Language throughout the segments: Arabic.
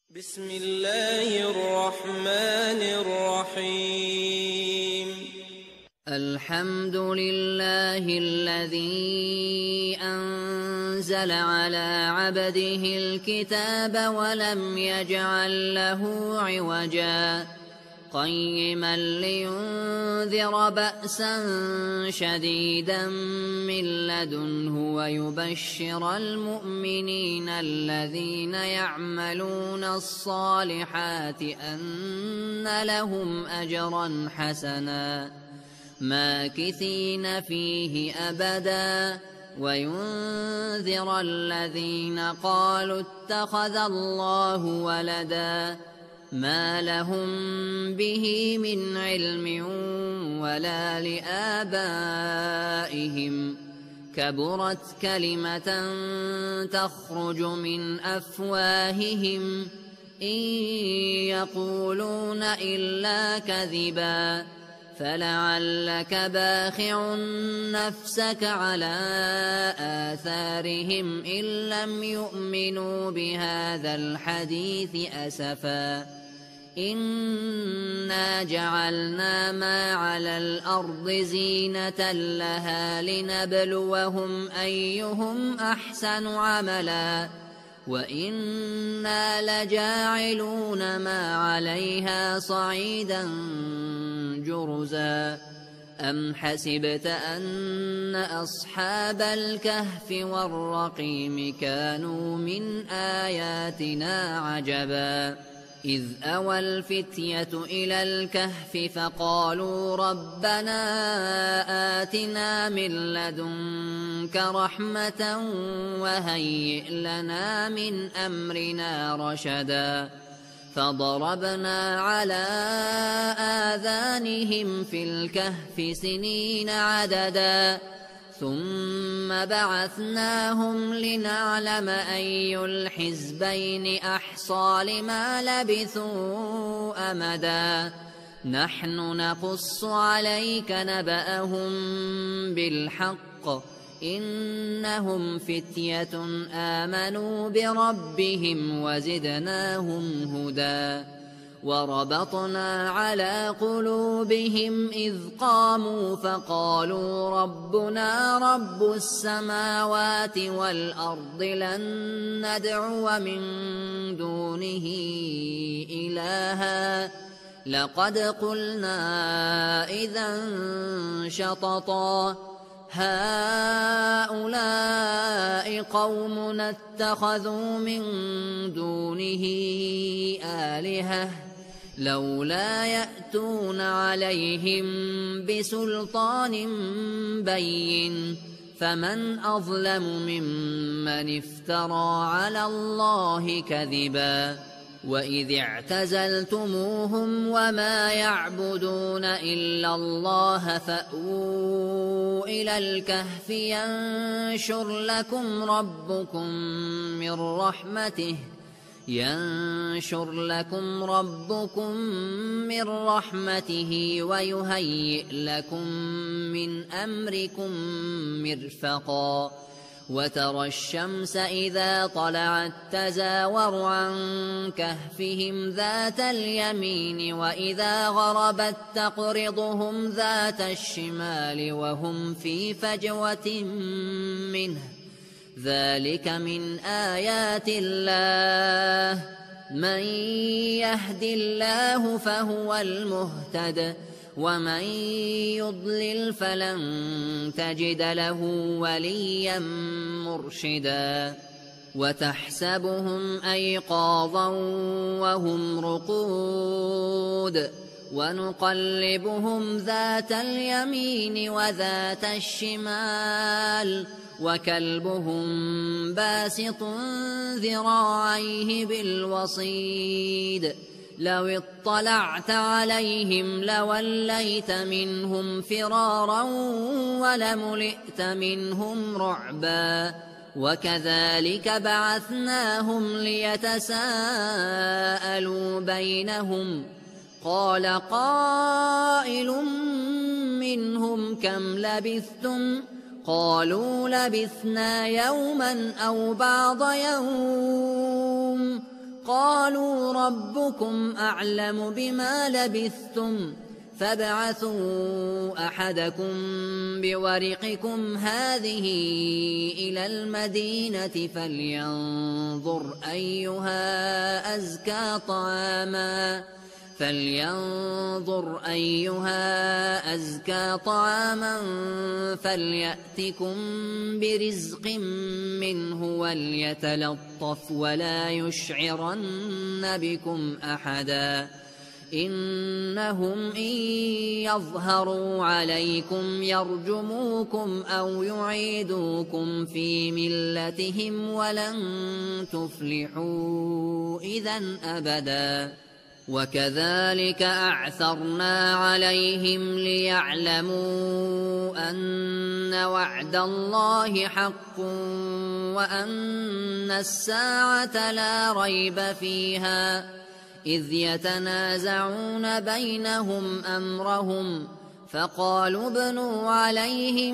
بسم الله الرحمن الرحيم. الحمد لله الذي أنزل على عبده الكتاب ولم يجعل له عوجا قيما لينذر بأسا شديدا من لدنه ويبشر المؤمنين الذين يعملون الصالحات أن لهم أجرا حسنا ماكثين فيه أبدا وينذر الذين قالوا اتخذ الله ولدا ما لهم به من علم ولا لآبائهم كبرت كلمة تخرج من أفواههم إن يقولون إلا كذبا فلعلك باخع نفسك على آثارهم إن لم يؤمنوا بهذا الحديث أسفا إنا جعلنا ما على الأرض زينة لها لنبلوهم أيهم أحسن عملا وإنا لجاعلون ما عليها صعيدا جرزا أم حسبت أن أصحاب الكهف والرقيم كانوا من آياتنا عجبا إذ أوى الفتية إلى الكهف فقالوا ربنا آتنا من لدنك رحمة وهيئ لنا من أمرنا رشدا فضربنا على آذانهم في الكهف سنين عددا ثم بعثناهم لنعلم أي الحزبين أحصى لما لبثوا أمدا نحن نقص عليك نبأهم بالحق إنهم فتية آمنوا بربهم وزدناهم هدى وربطنا على قلوبهم إذ قاموا فقالوا ربنا رب السماوات والأرض لن ندعو من دونه إلها لقد قلنا إذا شططا هؤلاء قومنا اتخذوا من دونه آلهة لولا يأتون عليهم بسلطان بين فمن أظلم ممن افترى على الله كذبا وإذ اعتزلتموهم وما يعبدون إلا الله فأووا إلى الكهف ينشر لكم ربكم من رحمته ويهيئ لكم من أمركم مرفقا وترى الشمس إذا طلعت تزاور عن كهفهم ذات اليمين وإذا غربت تقرضهم ذات الشمال وهم في فجوة منه ذلك من آيات الله من يهد الله فهو المهتد ومن يضلل فلن تجد له وليا مرشدا وتحسبهم أيقاظا وهم رقود ونقلبهم ذات اليمين وذات الشمال وكلبهم باسط ذراعيه بالوصيد لو اطلعت عليهم لوليت منهم فرارا ولملئت منهم رعبا وكذلك بعثناهم ليتساءلوا بينهم قال قائل منهم كم لبثتم قالوا لبثنا يوما أو بعض يوم قالوا ربكم أعلم بما لبثتم فابعثوا أحدكم بورقكم هذه إلى المدينة فلينظر أيها أزكى طعاما فليأتكم برزق منه وليتلطف ولا يشعرن بكم أحدا إنهم إن يظهروا عليكم يرجموكم أو يعيدوكم في ملتهم ولن تفلحوا إذا أبدا وكذلك أعثرنا عليهم ليعلموا أن وعد الله حق وأن الساعة لا ريب فيها إذ يتنازعون بينهم أمرهم فقالوا ابنوا عليهم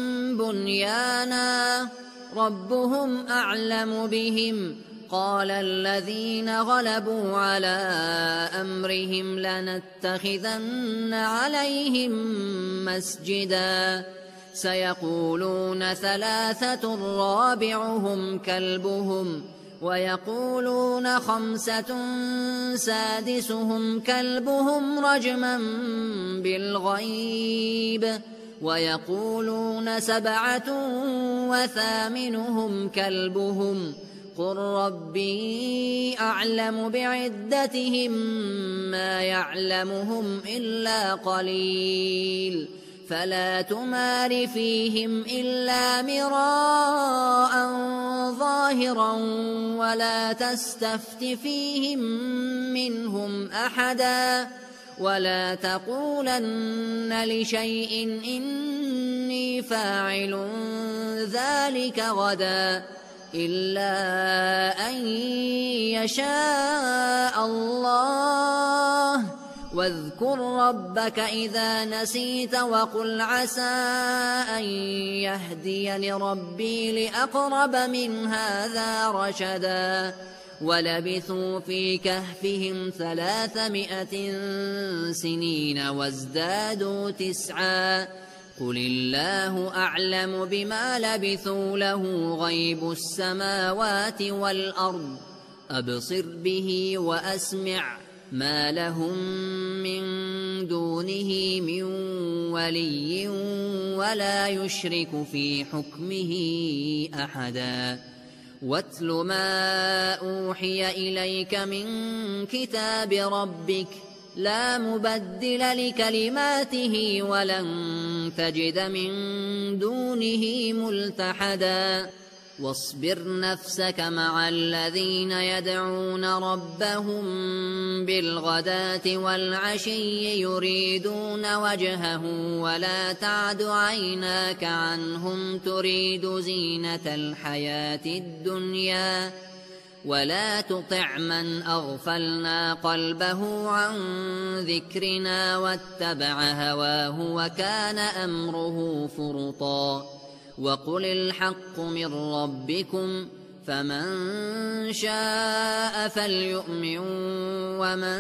بنيانا ربهم أعلم بهم قال الذين غلبوا على أمرهم لنتخذن عليهم مسجدا سيقولون ثلاثة رابعهم كلبهم ويقولون خمسة سادسهم كلبهم رجما بالغيب ويقولون سبعة وثامنهم كلبهم قل ربي أعلم بعدتهم ما يعلمهم إلا قليل فلا تمار فيهم إلا مراء ظاهرا ولا تستفت فيهم منهم أحدا ولا تقولن لشيء إني فاعل ذلك غدا إلا أن يشاء الله واذكر ربك إذا نسيت وقل عسى أن يهديني ربي لأقرب من هذا رشدا ولبثوا في كهفهم 300 سنين وازدادوا 9 قل الله أعلم بما لبثوا له غيب السماوات والأرض أبصر به وأسمع ما لهم من دونه من ولي ولا يشرك في حكمه أحدا واتل ما أوحي إليك من كتاب ربك لا مبدل لكلماته ولن تجد من دونه ملتحدا واصبر نفسك مع الذين يدعون ربهم بالغداة والعشي يريدون وجهه ولا تعد عيناك عنهم تريد زينة الحياة الدنيا ولا تطع من أغفلنا قلبه عن ذكرنا واتبع هواه وكان أمره فرطا وقل الحق من ربكم فمن شاء فليؤمن ومن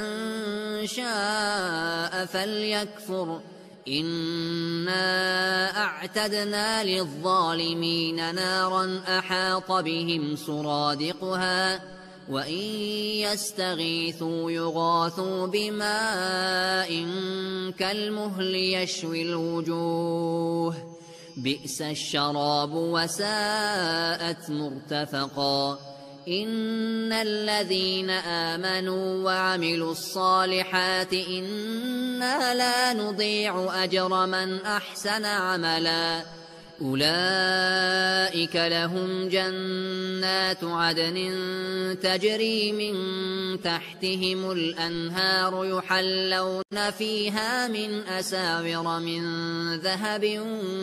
شاء فليكفر إنا أعتدنا للظالمين نارا أحاط بهم سرادقها وإن يستغيثوا يغاثوا بماء كالمهل يشوي الوجوه بئس الشراب وساءت مرتفقا إن الذين آمنوا وعملوا الصالحات إنا لا نضيع أجر من أحسن عملا أولئك لهم جنات عدن تجري من تحتهم الأنهار يحلون فيها من أساور من ذهب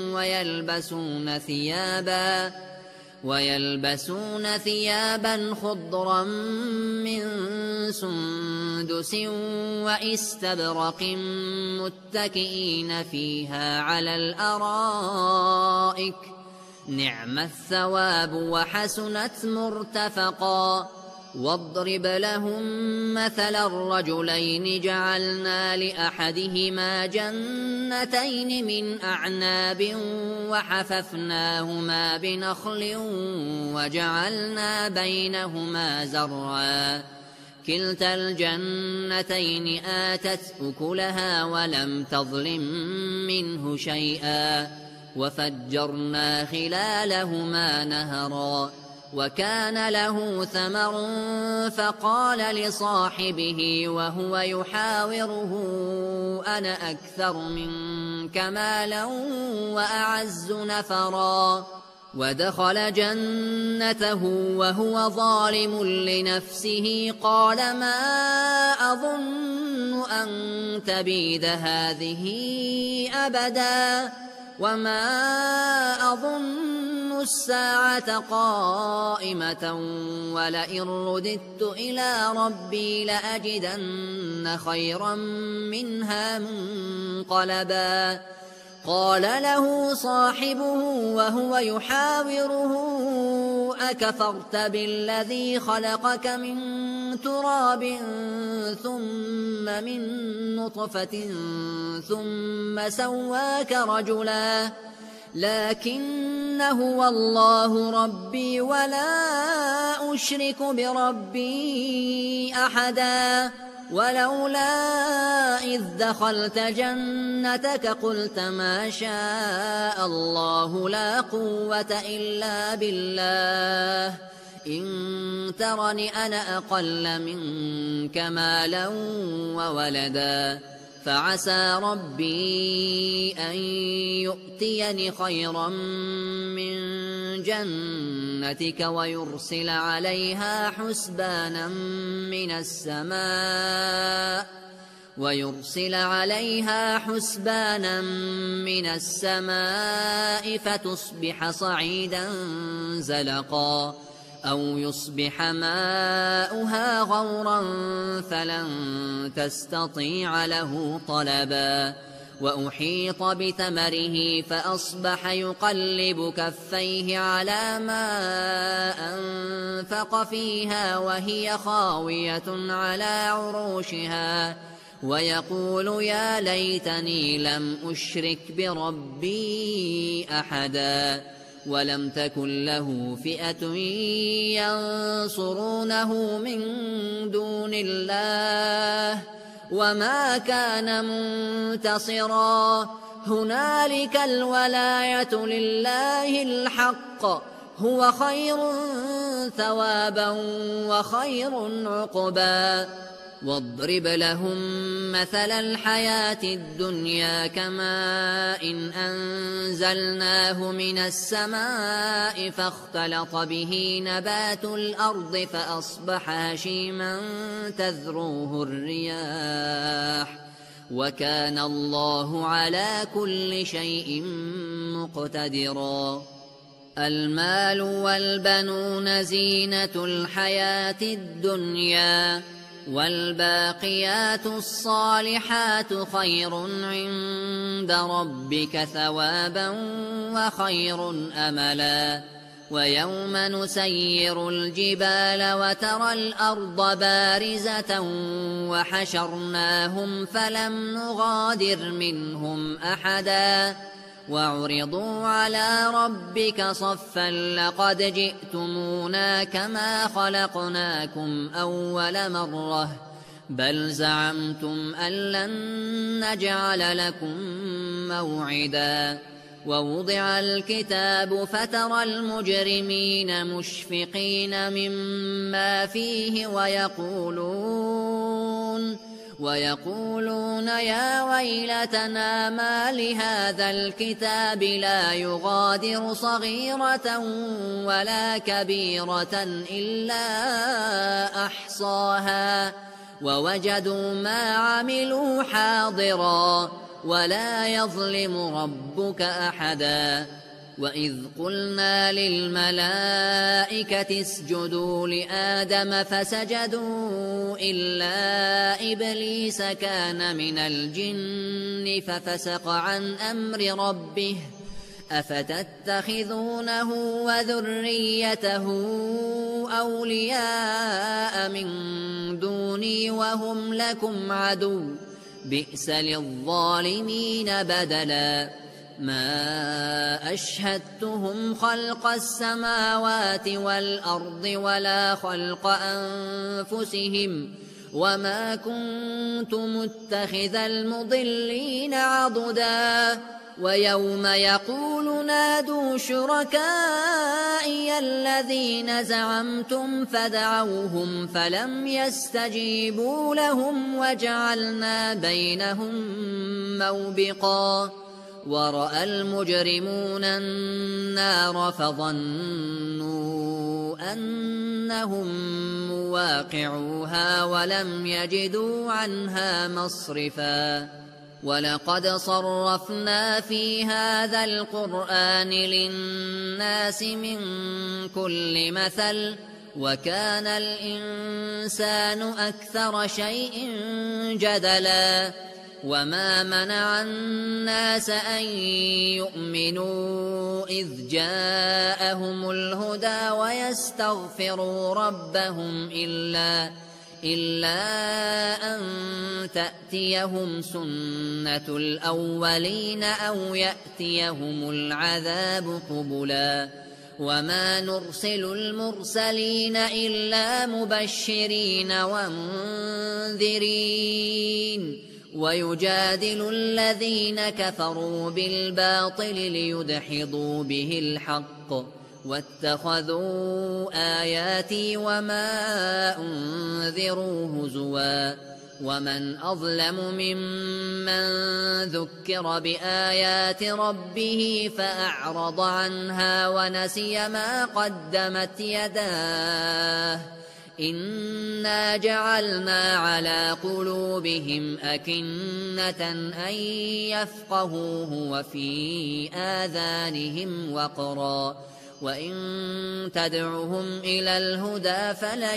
ويلبسون ثيابا خضرا من سندس وإستبرق متكئين فيها على الأرائك نعم الثواب وحسنت مرتفقا واضرب لهم مثل الرجلين جعلنا لأحدهما جنتين من أعناب وحففناهما بنخل وجعلنا بينهما زرعا كلتا الجنتين آتت أكلها ولم تظلم منه شيئا وفجرنا خلالهما نهرا وكان له ثمر فقال لصاحبه وهو يحاوره أنا أكثر منك مالا وأعز نفرا ودخل جنته وهو ظالم لنفسه قال ما أظن أن تبيد هذه أبدا وما أظن الساعة قائمة ولئن رددت إلى ربي لأجدن خيرا منها منقلبا قال له صاحبه وهو يحاوره أكفرت بالذي خلقك من تراب ثم من نطفة ثم سواك رجلا لكن هو الله ربي ولا أشرك بربي أحدا ولولا إذ دخلت جنتك قلت ما شاء الله لا قوة إلا بالله إن ترني أنا أقل منك مالا وولدا فعسى ربي أن يؤتيني خيرا من جنتك ويرسل عليها حسبانا من السماء فتصبح صعيدا زلقا أو يصبح ماؤها غورا فلن تستطيع له طلبا وأحيط بثمره فأصبح يقلب كفيه على ما أنفق فيها وهي خاوية على عروشها ويقول يا ليتني لم أشرك بربي أحدا ولم تكن له فئة ينصرونه من دون الله وما كان منتصرا هنالك الولاية لله الحق هو خير ثوابا وخير عقبا واضرب لهم مثل الحياة الدنيا كماء إن أنزلناه من السماء فاختلط به نبات الأرض فأصبح هشيما تذروه الرياح وكان الله على كل شيء مقتدرا المال والبنون زينة الحياة الدنيا والباقيات الصالحات خير عند ربك ثوابا وخير أملا ويوم نسير الجبال وترى الأرض بارزة وحشرناهم فلم نغادر منهم أحدا وعرضوا على ربك صفا لقد جئتمونا كما خلقناكم أول مرة بل زعمتم أن لن نجعل لكم موعدا ووضع الكتاب فترى المجرمين مشفقين مما فيه ويقولون يا ويلتنا ما لهذا الكتاب لا يغادر صغيرة ولا كبيرة إلا أحصاها ووجدوا ما عملوا حاضرا ولا يظلم ربك أحدا وإذ قلنا للملائكة اسجدوا لآدم فسجدوا إلا إبليس كان من الجن ففسق عن أمر ربه أفتتخذونه وذريته أولياء من دوني وهم لكم عدو بئس للظالمين بدلا ما أشهدتهم خلق السماوات والأرض ولا خلق أنفسهم وما كنت متخذ المضلين عضدا ويوم يقول نادوا شركائي الذين زعمتم فدعوهم فلم يستجيبوا لهم وجعلنا بينهم موبقا ورأى المجرمون النار فظنوا أنهم مواقعوها ولم يجدوا عنها مصرفا ولقد صرفنا في هذا القرآن للناس من كل مثل وكان الإنسان أكثر شيء جدلا وما منع الناس أن يؤمنوا إذ جاءهم الهدى ويستغفروا ربهم إلا أن تأتيهم سنة الأولين أو يأتيهم العذاب قبلا وما نرسل المرسلين إلا مبشرين ومنذرين ويجادل الذين كفروا بالباطل ليدحضوا به الحق واتخذوا آياتي وما أنذروا هزوا ومن أظلم ممن ذكر بآيات ربه فأعرض عنها ونسي ما قدمت يداه إنا جعلنا على قلوبهم أكنة أن يفقهوه وفي آذانهم وقرا وإن تدعهم إلى الهدى فلن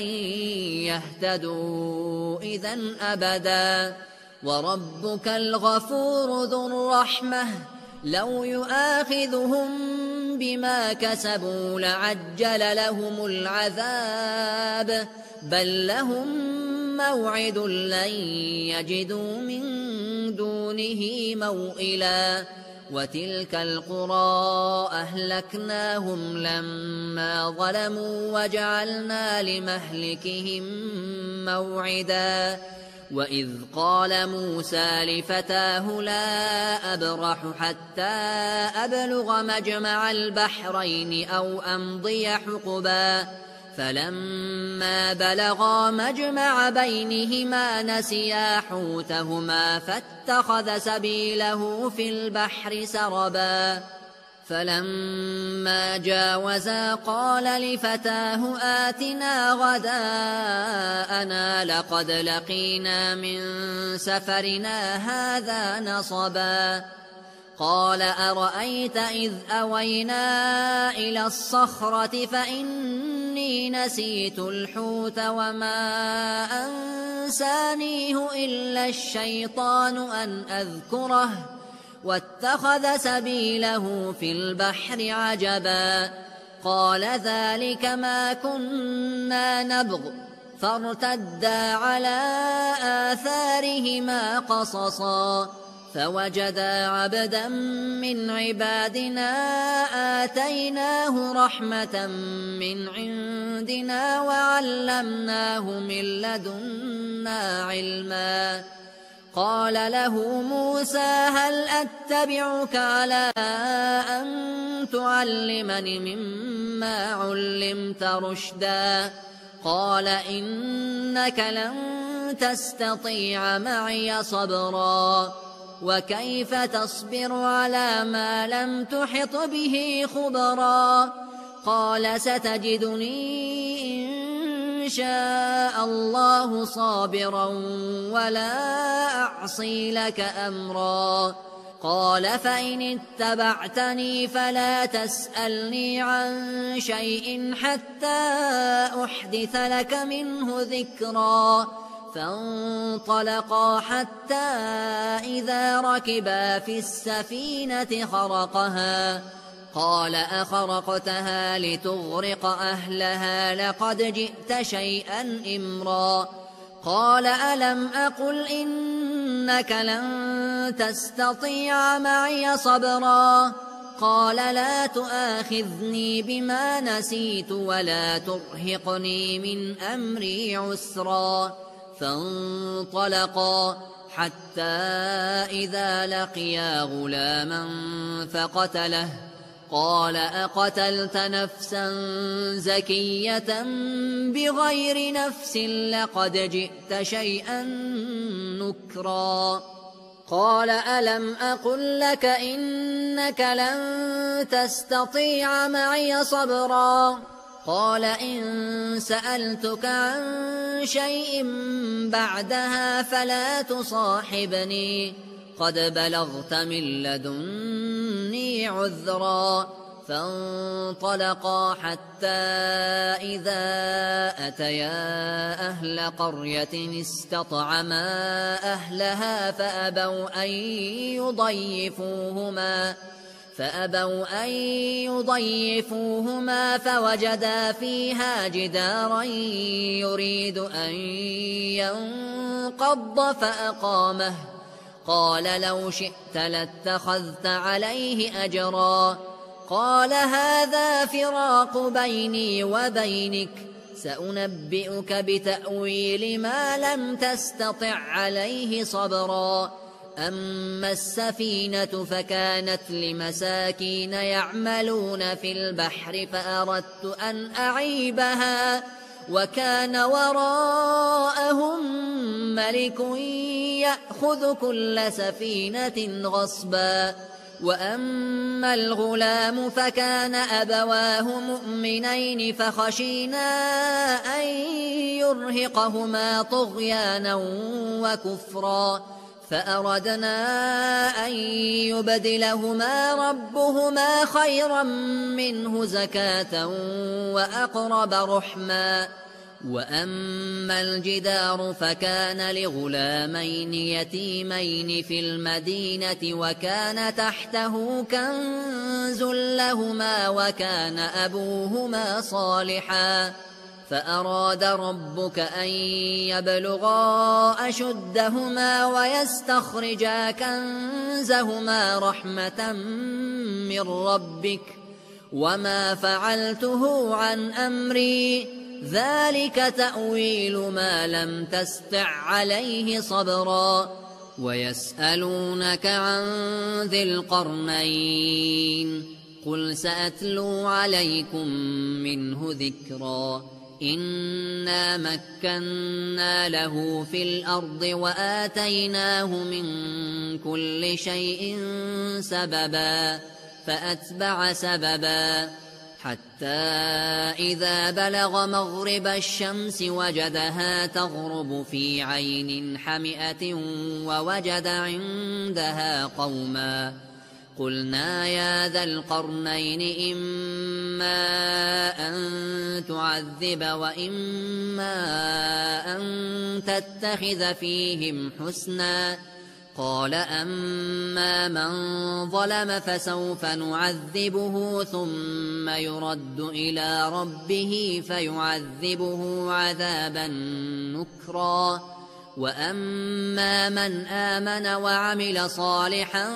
يهتدوا إذن أبدا وربك الغفور ذو الرحمة لو يؤاخذهم بما كسبوا لعجل لهم العذاب بل لهم موعد لن يجدوا من دونه موئلا وتلك القرى أهلكناهم لما ظلموا وجعلنا لمهلكهم موعدا وإذ قال موسى لفتاه لا أبرح حتى أبلغ مجمع البحرين أو أمضي حقبا فلما بلغا مجمع بينهما نسيا حوتهما فاتخذ سبيله في البحر سربا فلما جاوزا قال لفتاه آتنا غداءنا لقد لقينا من سفرنا هذا نصبا قال أرأيت إذ أوينا إلى الصخرة فإني نسيت الحوت وما أنسانيه إلا الشيطان أن أذكره واتخذ سبيله في البحر عجبا قال ذلك ما كنا نبغ فارتدا على آثارهما قصصا فوجدا عبدا من عبادنا آتيناه رحمة من عندنا وعلمناه من لدنا علما قال له موسى هل أتبعك على أن تعلمني مما علمت رشدا قال إنك لن تستطيع معي صبرا وكيف تصبر على ما لم تحط به خبرا قال ستجدني إن شاء الله صابرا ولا أعصي لك أمرا قال فإن اتبعتني فلا تسألني عن شيء حتى أحدث لك منه ذكرا فانطلقا حتى إذا ركبا في السفينة قال أخرقتها لتغرق أهلها لقد جئت شيئا إمرا قال ألم أقل إنك لن تستطيع معي صبرا قال لا تؤاخذني بما نسيت ولا ترهقني من أمري عسرا فانطلقا حتى إذا لقيا غلاما فقتله قال أقتلت نفسا زكية بغير نفس لقد جئت شيئا نكرا قال ألم أقل لك إنك لن تستطيع معي صبرا قال إن سألتك عن شيء بعدها فلا تصاحبني قد بلغت من لدني عذرا فانطلقا حتى إذا أتيا أهل قرية استطعما أهلها فأبوا أن يضيفوهما فوجدا فيها جدارا يريد أن ينقض فأقامه قال لو شئت لاتخذت عليه أجرا قال هذا فراق بيني وبينك سأنبئك بتأويل ما لم تستطع عليه صبرا أما السفينة فكانت لمساكين يعملون في البحر فأردت أن أعيبها وكان وراءهم ملك يأخذ كل سفينة غصبا وأما الغلام فكان أبواه مؤمنين فخشينا أن يرهقهما طغيانا وكفرا فأردنا أن يبدلهما ربهما خيرا منه زكاة وأقرب رحما وأما الجدار فكان لغلامين يتيمين في المدينة وكان تحته كنز لهما وكان أبوهما صالحا فأراد ربك أن يبلغا أشدهما ويستخرجا كنزهما رحمة من ربك وما فعلته عن أمري ذلك تأويل ما لم تستع عليه صبرا ويسألونك عن ذي القرنين قل سأتلو عليكم منه ذكرا إنا مكنا له في الأرض وآتيناه من كل شيء سببا فأتبع سببا حتى إذا بلغ مغرب الشمس وجدها تغرب في عين حمئة ووجد عندها قوما قلنا يا ذا القرنين إما أن تعذب وإما أن تتخذ فيهم حسنا قال أما من ظلم فسوف نعذبه ثم يرد إلى ربه فيعذبه عذابا نكرا وأما من آمن وعمل صالحا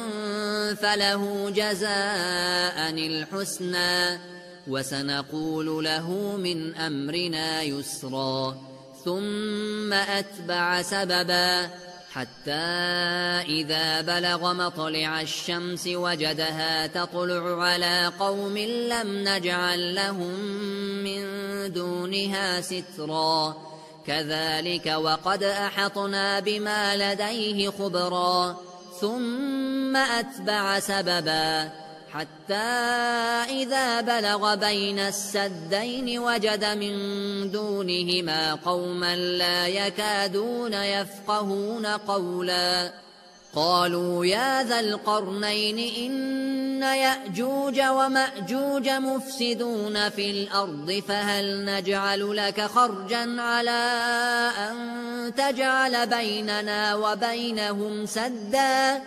فله جزاء الحسنى وسنقول له من أمرنا يسرا ثم أتبع سببا حتى إذا بلغ مطلع الشمس وجدها تطلع على قوم لم نجعل لهم من دونها سترا كذلك وقد أحطنا بما لديه خبرا ثم أتبع سببا حتى إذا بلغ بين السدين وجد من دونهما قوما لا يكادون يفقهون قولا قالوا يا ذا القرنين إن يأجوج ومأجوج مفسدون في الأرض فهل نجعل لك خرجا على أن تجعل بيننا وبينهم سدا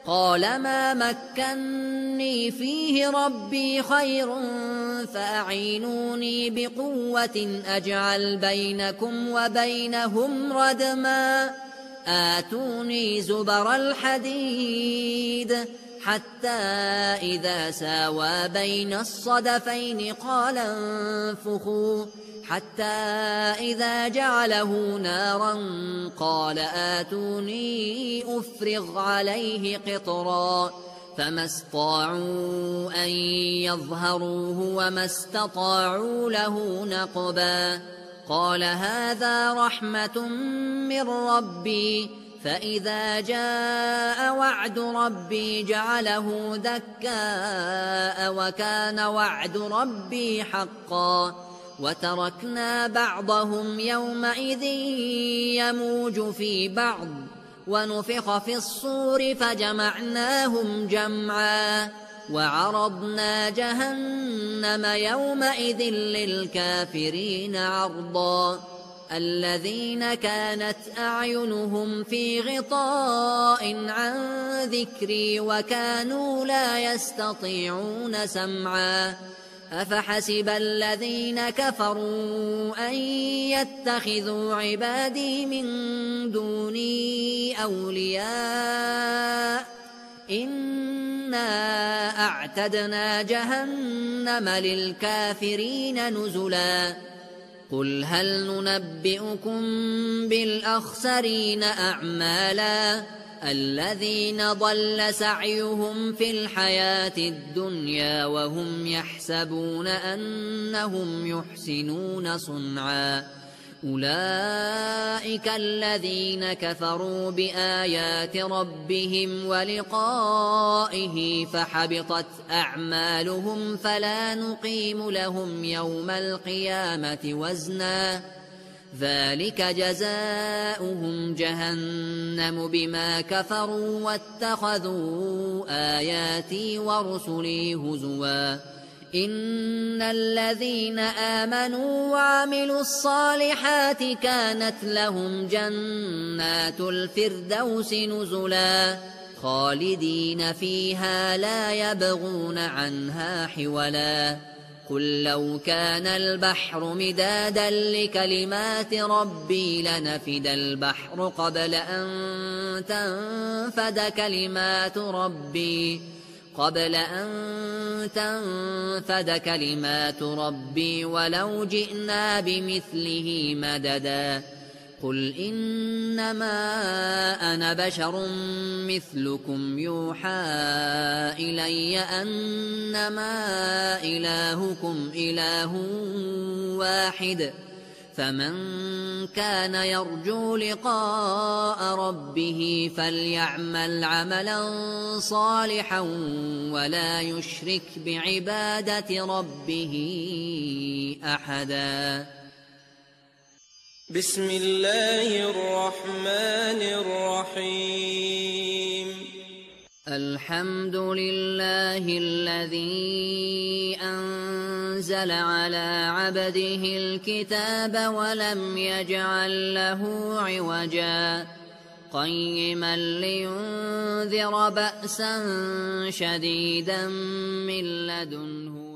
قال ما مكني فيه ربي خير فأعينوني بقوة أجعل بينكم وبينهم ردما آتوني زبر الحديد حتى إذا ساوى بين الصدفين قال انفخوا حتى إذا جعله نارا قال آتوني أفرغ عليه قطرا فما استطاعوا أن يظهروه وما استطاعوا له نقبا قال هذا رحمة من ربي فإذا جاء وعد ربي جعله دكاء وكان وعد ربي حقا وتركنا بعضهم يومئذ يموج في بعض ونفخ في الصور فجمعناهم جمعا وعرضنا جهنم يومئذ للكافرين عرضا الذين كانت أعينهم في غطاء عن ذكري وكانوا لا يستطيعون سمعا أفحسب الذين كفروا أن يتخذوا عبادي من دوني أولياء إنا أعتدنا جهنم للكافرين نزلا قل هل ننبئكم بالأخسرين أعمالا الذين ضل سعيهم في الحياة الدنيا وهم يحسبون أنهم يحسنون صنعا أولئك الذين كفروا بآيات ربهم ولقائه فحبطت أعمالهم فلا نقيم لهم يوم القيامة وزنا ذلك جزاؤهم جهنم بما كفروا واتخذوا آياتي ورسلي هزوا إن الذين آمنوا وعملوا الصالحات كانت لهم جنات الفردوس نزلا خالدين فيها لا يبغون عنها حولا قل لو كان البحر مدادا لكلمات ربي لنفد البحر قبل أن تنفد كلمات ربي ولو جئنا بمثله مددا قل إنما أنا بشر مثلكم يوحى إلي أنما إلهكم إله واحد فمن كان يرجو لقاء ربه فليعمل عملا صالحا ولا يشرك بعبادة ربه أحدا بسم الله الرحمن الرحيم الحمد لله الذي أنزل على عبده الكتاب ولم يجعل له عوجا قيما لينذر بأسا شديدا من لدنه